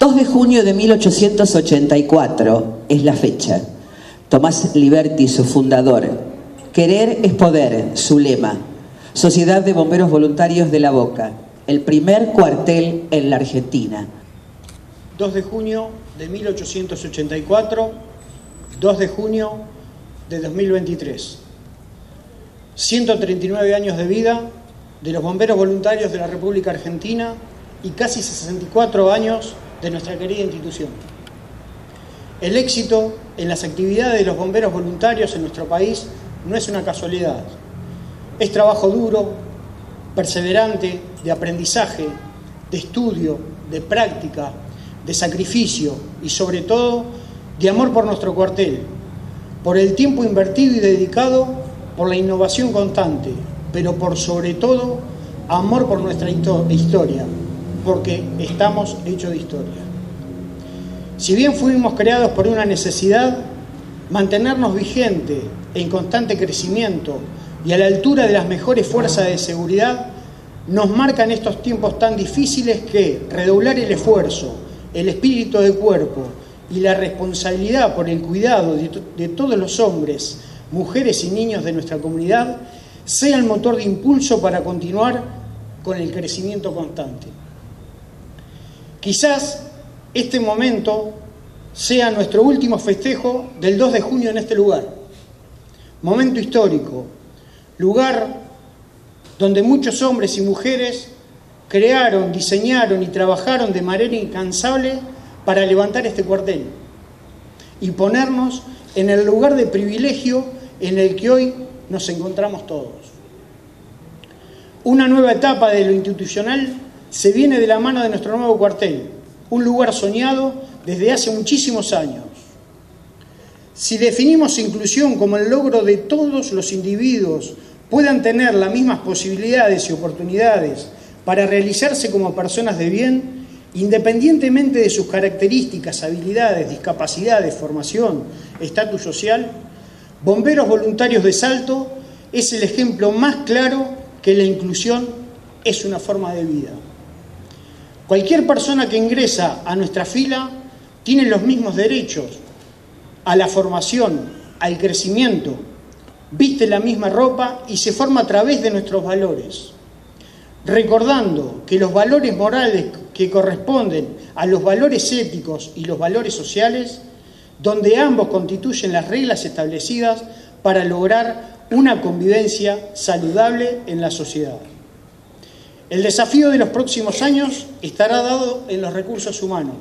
2 de junio de 1884 es la fecha. Tomás Liberti, su fundador. Querer es poder, su lema. Sociedad de Bomberos Voluntarios de La Boca, el primer cuartel en la Argentina. 2 de junio de 1884, 2 de junio de 2023. 139 años de vida de los bomberos voluntarios de la República Argentina y casi 64 años de nuestra querida institución. El éxito en las actividades de los bomberos voluntarios en nuestro país no es una casualidad. Es trabajo duro, perseverante, de aprendizaje, de estudio, de práctica, de sacrificio y sobre todo de amor por nuestro cuartel, por el tiempo invertido y dedicado, por la innovación constante, pero por sobre todo amor por nuestra historia, porque estamos hechos de historia. Si bien fuimos creados por una necesidad, mantenernos vigentes en constante crecimiento y a la altura de las mejores fuerzas de seguridad nos marcan estos tiempos tan difíciles que redoblar el esfuerzo, el espíritu de cuerpo y la responsabilidad por el cuidado de todos los hombres, mujeres y niños de nuestra comunidad sea el motor de impulso para continuar con el crecimiento constante. Quizás este momento sea nuestro último festejo del 2 de junio en este lugar. Momento histórico, lugar donde muchos hombres y mujeres crearon, diseñaron y trabajaron de manera incansable para levantar este cuartel y ponernos en el lugar de privilegio en el que hoy nos encontramos todos. Una nueva etapa de lo institucional se viene de la mano de nuestro nuevo cuartel, un lugar soñado desde hace muchísimos años. Si definimos inclusión como el logro de todos los individuos puedan tener las mismas posibilidades y oportunidades para realizarse como personas de bien, independientemente de sus características, habilidades, discapacidades, formación, estatus social, Bomberos Voluntarios de Salto es el ejemplo más claro que la inclusión es una forma de vida. Cualquier persona que ingresa a nuestra fila tiene los mismos derechos a la formación, al crecimiento, viste la misma ropa y se forma a través de nuestros valores. Recordando que los valores morales que corresponden a los valores éticos y los valores sociales, donde ambos constituyen las reglas establecidas para lograr una convivencia saludable en la sociedad. El desafío de los próximos años estará dado en los recursos humanos.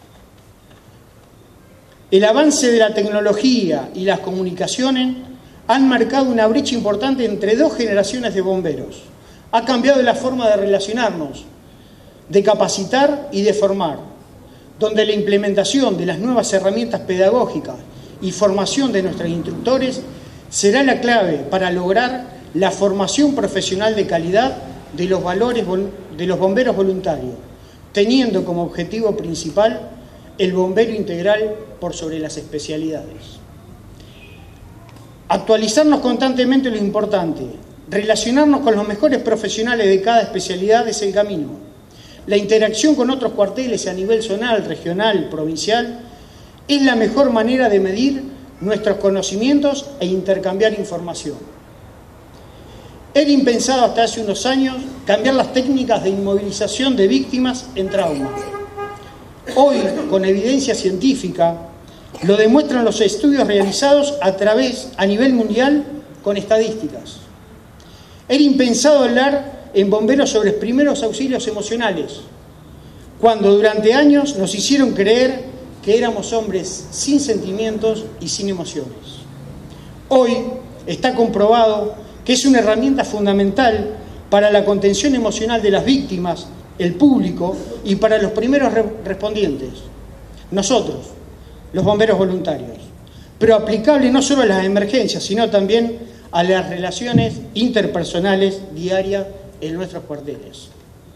El avance de la tecnología y las comunicaciones han marcado una brecha importante entre dos generaciones de bomberos. Ha cambiado la forma de relacionarnos, de capacitar y de formar, donde la implementación de las nuevas herramientas pedagógicas y formación de nuestros instructores será la clave para lograr la formación profesional de calidad de los valores de los bomberos voluntarios, teniendo como objetivo principal el bombero integral por sobre las especialidades. Actualizarnos constantemente es lo importante. Relacionarnos con los mejores profesionales de cada especialidad es el camino. La interacción con otros cuarteles a nivel zonal, regional, provincial, es la mejor manera de medir nuestros conocimientos e intercambiar información. Era impensado hasta hace unos años cambiar las técnicas de inmovilización de víctimas en trauma. Hoy, con evidencia científica, lo demuestran los estudios realizados a nivel mundial con estadísticas. Era impensado hablar en bomberos sobre primeros auxilios emocionales, cuando durante años nos hicieron creer que éramos hombres sin sentimientos y sin emociones. Hoy está comprobado que es una herramienta fundamental para la contención emocional de las víctimas, el público y para los primeros respondientes, nosotros, los bomberos voluntarios, pero aplicable no solo a las emergencias, sino también a las relaciones interpersonales diarias en nuestros cuarteles.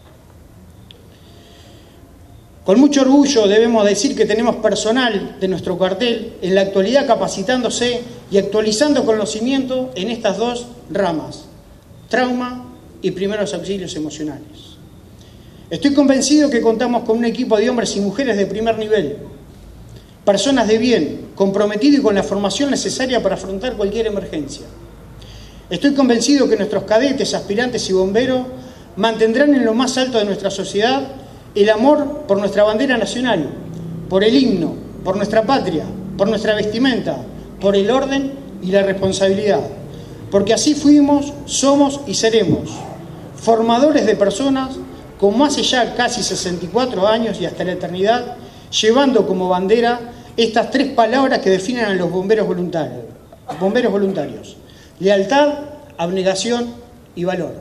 Con mucho orgullo debemos decir que tenemos personal de nuestro cuartel en la actualidad capacitándose y actualizando conocimiento en estas dos ramas, trauma y primeros auxilios emocionales. Estoy convencido que contamos con un equipo de hombres y mujeres de primer nivel, personas de bien, comprometidos y con la formación necesaria para afrontar cualquier emergencia. Estoy convencido que nuestros cadetes, aspirantes y bomberos mantendrán en lo más alto de nuestra sociedad el amor por nuestra bandera nacional, por el himno, por nuestra patria, por nuestra vestimenta, por el orden y la responsabilidad. Porque así fuimos, somos y seremos formadores de personas como hace ya casi 64 años y hasta la eternidad, llevando como bandera estas tres palabras que definen a los bomberos voluntarios: lealtad, abnegación y valor.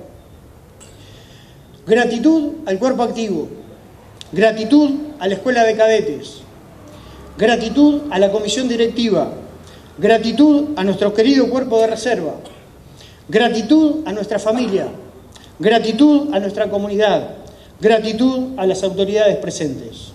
Gratitud al cuerpo activo, gratitud a la escuela de cadetes, gratitud a la comisión directiva, gratitud a nuestro querido cuerpo de reserva, gratitud a nuestra familia, gratitud a nuestra comunidad, gratitud a las autoridades presentes.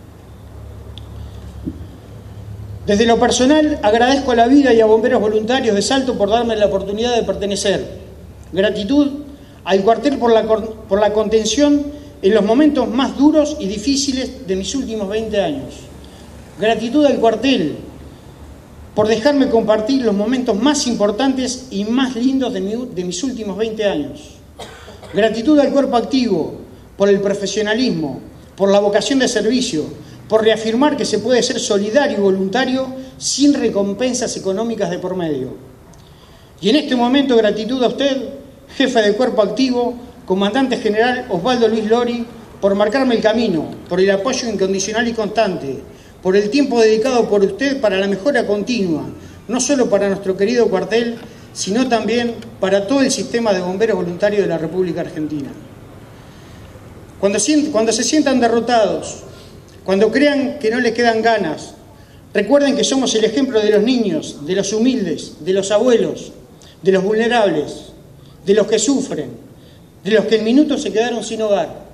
Desde lo personal, agradezco a la vida y a Bomberos Voluntarios de Salto por darme la oportunidad de pertenecer. Gratitud al cuartel por la contención en los momentos más duros y difíciles de mis últimos 20 años. Gratitud al cuartel por dejarme compartir los momentos más importantes y más lindos de mis últimos 20 años. Gratitud al cuerpo activo por el profesionalismo, por la vocación de servicio, por reafirmar que se puede ser solidario y voluntario sin recompensas económicas de por medio. Y en este momento, gratitud a usted, jefe de cuerpo activo, comandante general Osvaldo Luis Lori, por marcarme el camino, por el apoyo incondicional y constante, por el tiempo dedicado por usted para la mejora continua, no solo para nuestro querido cuartel, sino también para todo el sistema de bomberos voluntarios de la República Argentina. Cuando se sientan derrotados, cuando crean que no les quedan ganas, recuerden que somos el ejemplo de los niños, de los humildes, de los abuelos, de los vulnerables, de los que sufren, de los que en minutos se quedaron sin hogar.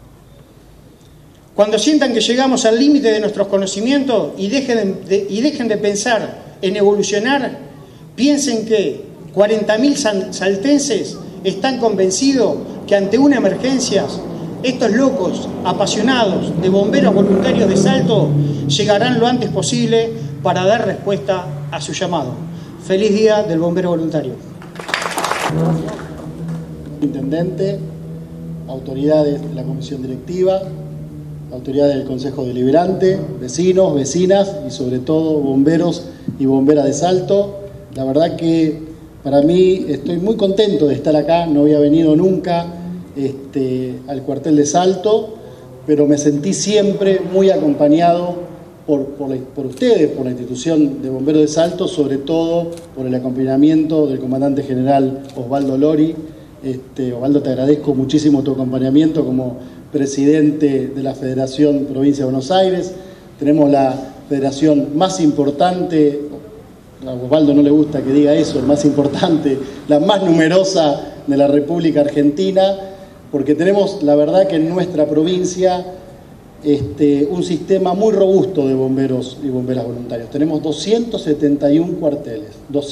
Cuando sientan que llegamos al límite de nuestros conocimientos y dejen de pensar en evolucionar, piensen que 40.000 saltenses están convencidos que ante una emergencia, estos locos, apasionados de bomberos voluntarios de Salto, llegarán lo antes posible para dar respuesta a su llamado. Feliz Día del Bombero Voluntario. Intendente, autoridades de la comisión directiva, autoridades del Consejo Deliberante, vecinos, vecinas y sobre todo bomberos y bomberas de Salto. La verdad que para mí estoy muy contento de estar acá, no había venido nunca al cuartel de Salto, pero me sentí siempre muy acompañado por ustedes, por la institución de Bomberos de Salto, sobre todo por el acompañamiento del comandante general Osvaldo Lori. Osvaldo, te agradezco muchísimo tu acompañamiento como presidente de la Federación Provincia de Buenos Aires. Tenemos la federación más importante, a Osvaldo no le gusta que diga eso, más importante, la más numerosa de la República Argentina, porque tenemos, la verdad, que en nuestra provincia un sistema muy robusto de bomberos y bomberas voluntarios. Tenemos 271 cuarteles,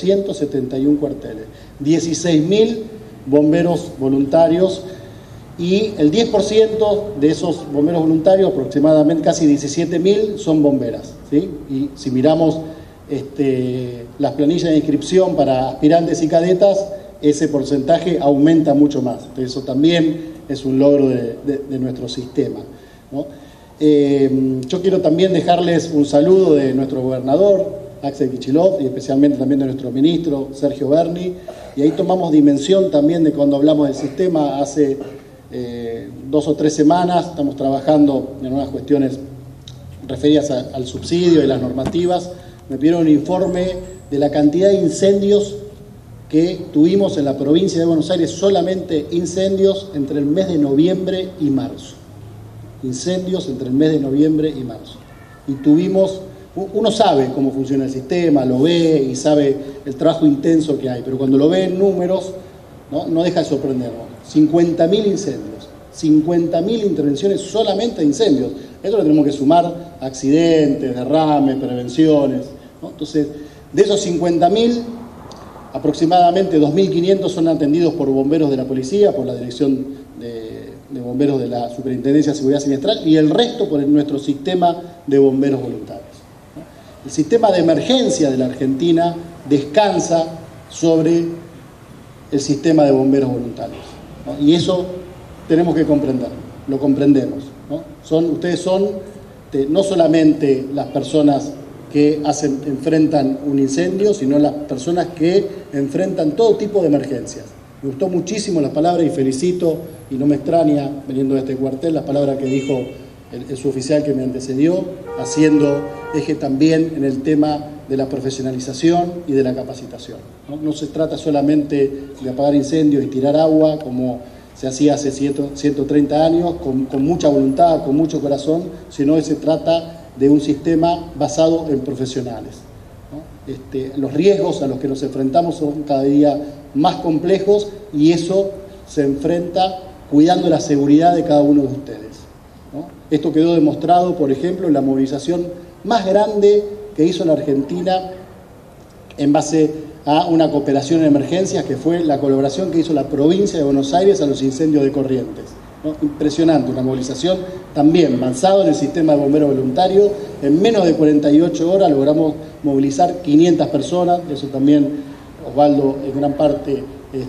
16.000 bomberos voluntarios, y el 10% de esos bomberos voluntarios, aproximadamente casi 17.000, son bomberas, ¿sí? Y si miramos las planillas de inscripción para aspirantes y cadetas, ese porcentaje aumenta mucho más. Entonces, eso también es un logro de nuestro sistema, ¿no? Yo quiero también dejarles un saludo de nuestro gobernador, Axel Kicillof, y especialmente también de nuestro ministro, Sergio Berni, y ahí tomamos dimensión también de cuando hablamos del sistema. Hace 2 o 3 semanas estamos trabajando en unas cuestiones referidas al subsidio y las normativas. Me pidieron un informe de la cantidad de incendios que tuvimos en la provincia de Buenos Aires, solamente incendios entre el mes de noviembre y marzo. Incendios entre el mes de noviembre y marzo. Y tuvimos, uno sabe cómo funciona el sistema, lo ve y sabe el trabajo intenso que hay, pero cuando lo ve en números, no deja de sorprendernos. 50.000 incendios, 50.000 intervenciones solamente de incendios. Esto lo tenemos que sumar accidentes, derrames, prevenciones, ¿no? Entonces, de esos 50.000, aproximadamente 2.500 son atendidos por bomberos de la policía, por la Dirección de bomberos de la Superintendencia de Seguridad Siniestral y el resto por nuestro sistema de bomberos voluntarios. El sistema de emergencia de la Argentina descansa sobre el sistema de bomberos voluntarios, ¿no? Y eso tenemos que comprenderlo, lo comprendemos, ¿no? Ustedes son no solamente las personas que enfrentan un incendio, sino las personas que enfrentan todo tipo de emergencias. Me gustó muchísimo la palabra y felicito, y no me extraña, veniendo de este cuartel, la palabra que dijo el suboficial que me antecedió, haciendo eje también en el tema de la profesionalización y de la capacitación, ¿no? No se trata solamente de apagar incendios y tirar agua como se hacía hace 130 años, con mucha voluntad, con mucho corazón, sino que se trata de un sistema basado en profesionales, ¿no? Los riesgos a los que nos enfrentamos son cada día más complejos y eso se enfrenta cuidando la seguridad de cada uno de ustedes, ¿no? Esto quedó demostrado, por ejemplo, en la movilización más grande que hizo la Argentina en base a una cooperación en emergencias, que fue la colaboración que hizo la provincia de Buenos Aires a los incendios de Corrientes, ¿no? Impresionante, una movilización también basada en el sistema de bomberos voluntarios. En menos de 48 horas logramos movilizar 500 personas, eso también, Osvaldo, en gran parte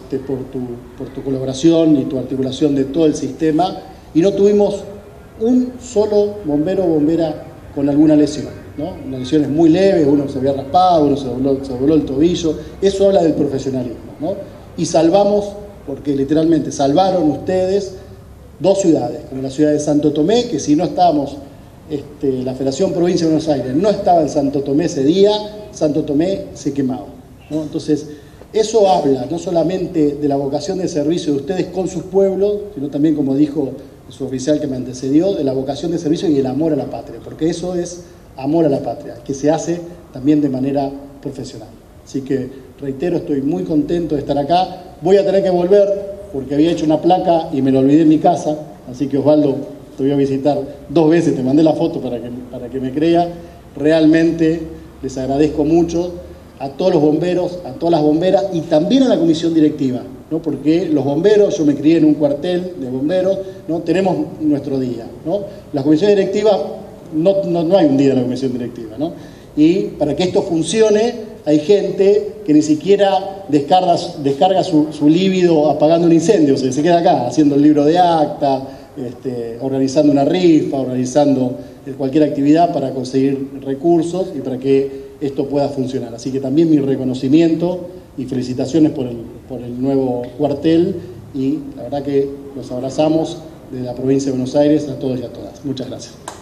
por tu colaboración y tu articulación de todo el sistema, y no tuvimos un solo bombero o bombera con alguna lesión, ¿no? Las lesiones muy leves, uno se había raspado, uno se dobló el tobillo. Eso habla del profesionalismo, ¿no? Y salvamos, porque literalmente salvaron ustedes 2 ciudades, como la ciudad de Santo Tomé, que si no estábamos, la Federación Provincia de Buenos Aires no estaba en Santo Tomé ese día, Santo Tomé se quemaba, ¿no? Entonces, eso habla no solamente de la vocación de servicio de ustedes con sus pueblos, sino también, como dijo el suboficial que me antecedió, de la vocación de servicio y el amor a la patria, porque eso es amor a la patria, que se hace también de manera profesional. Así que, reitero, estoy muy contento de estar acá. Voy a tener que volver porque había hecho una placa y me lo olvidé en mi casa, así que, Osvaldo, te voy a visitar 2 veces, te mandé la foto para que me crea. Realmente les agradezco mucho a todos los bomberos, a todas las bomberas y también a la comisión directiva, ¿no? Porque los bomberos, yo me crié en un cuartel de bomberos, ¿no? Tenemos nuestro día, ¿no? La comisión directiva, no hay un día en la comisión directiva, ¿no? Y para que esto funcione, hay gente que ni siquiera descarga su líbido apagando un incendio, o sea, se queda acá haciendo el libro de acta, organizando una rifa, organizando cualquier actividad para conseguir recursos y para que esto pueda funcionar. Así que también mi reconocimiento y felicitaciones por el nuevo cuartel, y la verdad que los abrazamos de la provincia de Buenos Aires a todos y a todas. Muchas gracias.